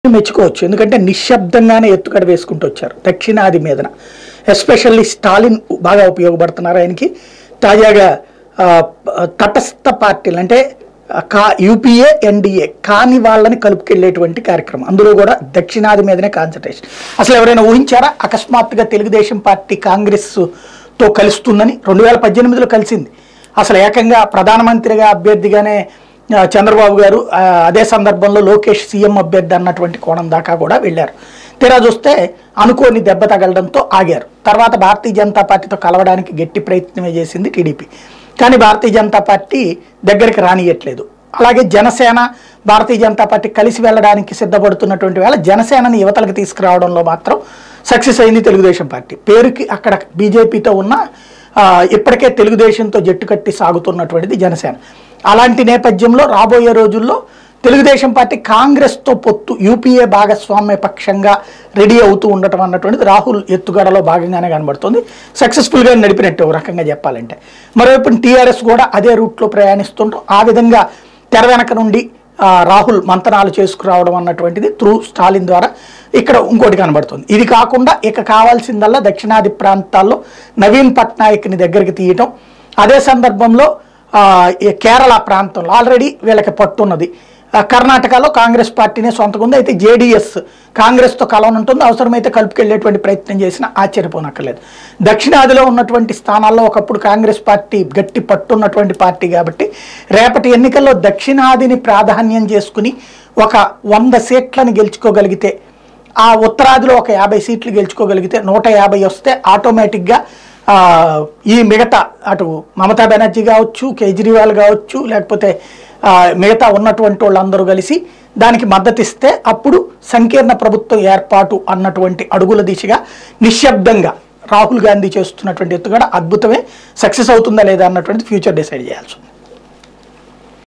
మెచ్చుకోవచ్చు. ఎందుకంటే నిశ్శబ్దంగానే ఎత్తుగడ వేసుకుంటూ వచ్చారు దక్షిణాది మీదన. ఎస్పెషల్లీ స్టాలిన్ బాగా ఉపయోగపడుతున్నారు ఆయనకి. తాజాగా తటస్థ పార్టీలు అంటే యూపీఏ ఎన్డీఏ కాని వాళ్ళని కలుపుకెళ్ళేటువంటి కార్యక్రమం, అందులో కూడా దక్షిణాది మీదనే కాన్సన్ట్రేషన్. అసలు ఎవరైనా ఊహించారా అకస్మాత్తుగా తెలుగుదేశం పార్టీ కాంగ్రెస్తో కలుస్తుందని? 2018లో కలిసింది. అసలు ఏకంగా ప్రధానమంత్రిగా అభ్యర్థిగానే చంద్రబాబు గారు, అదే సందర్భంలో లోకేష్ సీఎం అభ్యర్థి అన్నటువంటి కోణం దాకా కూడా వెళ్ళారు. తీరా చూస్తే అనుకోని దెబ్బ తగలడంతో ఆగారు. తర్వాత భారతీయ జనతా పార్టీతో కలవడానికి గట్టి ప్రయత్నమే చేసింది టీడీపీ, కానీ భారతీయ జనతా పార్టీ దగ్గరికి రానియట్లేదు. అలాగే జనసేన భారతీయ జనతా పార్టీ కలిసి వెళ్ళడానికి సిద్ధపడుతున్నటువంటి వేళ జనసేనని యువతలకు తీసుకురావడంలో మాత్రం సక్సెస్ అయింది తెలుగుదేశం పార్టీ. పేరుకి అక్కడ బీజేపీతో ఉన్న ఇప్పటికే తెలుగుదేశంతో జట్టు కట్టి సాగుతున్నటువంటిది జనసేన. అలాంటి నేపథ్యంలో రాబోయే రోజుల్లో తెలుగుదేశం పార్టీ కాంగ్రెస్తో పొత్తు, యూపీఏ భాగస్వామ్య పక్షంగా రెడీ అవుతూ ఉండటం అన్నటువంటిది రాహుల్ ఎత్తుగడలో భాగంగానే కనబడుతుంది. సక్సెస్ఫుల్గా నడిపినట్టు ఒక రకంగా చెప్పాలంటే. మరోవైపు టీఆర్ఎస్ కూడా అదే రూట్లో ప్రయాణిస్తుంటాం. ఆ విధంగా తెర వెనక నుండి రాహుల్ మంతనాలు చేసుకురావడం అన్నటువంటిది త్రూ స్టాలిన్ ద్వారా ఇక్కడ ఇంకోటి కనబడుతుంది. ఇది కాకుండా ఇక కావాల్సిందల్లా దక్షిణాది ప్రాంతాల్లో నవీన్ పట్నాయక్ని దగ్గరికి తీయటం. అదే సందర్భంలో కేరళ ప్రాంతంలో ఆల్రెడీ వీళ్ళకి పట్టున్నది. కర్ణాటకలో కాంగ్రెస్ పార్టీనే సొంతగా ఉంది. అయితే జేడీఎస్ కాంగ్రెస్తో కలవనుంటుంది. అవసరమైతే కలుపుకెళ్లేటువంటి ప్రయత్నం చేసినా ఆశ్చర్యపోనక్కర్లేదు. దక్షిణాదిలో ఉన్నటువంటి స్థానాల్లో ఒకప్పుడు కాంగ్రెస్ పార్టీ గట్టి పట్టున్నటువంటి పార్టీ కాబట్టి రేపటి ఎన్నికల్లో దక్షిణాదిని ప్రాధాన్యం చేసుకుని ఒక 100 సీట్లను గెలుచుకోగలిగితే, ఆ ఉత్తరాదిలో ఒక 50 సీట్లు గెలుచుకోగలిగితే 150 వస్తే ఆటోమేటిక్గా ఈ మిగతా అటు మమతా బెనర్జీ కావచ్చు, కేజ్రీవాల్ కావచ్చు, లేకపోతే మిగతా ఉన్నటువంటి వాళ్ళందరూ కలిసి దానికి మద్దతు ఇస్తే అప్పుడు సంకీర్ణ ప్రభుత్వం ఏర్పాటు అన్నటువంటి అడుగుల దిశగా నిశ్శబ్దంగా రాహుల్ గాంధీ చేస్తున్నటువంటి ఎత్తుగడ అద్భుతమే. సక్సెస్ అవుతుందా లేదా అన్నటువంటి ఫ్యూచర్ డిసైడ్ చేయాల్సి ఉంది.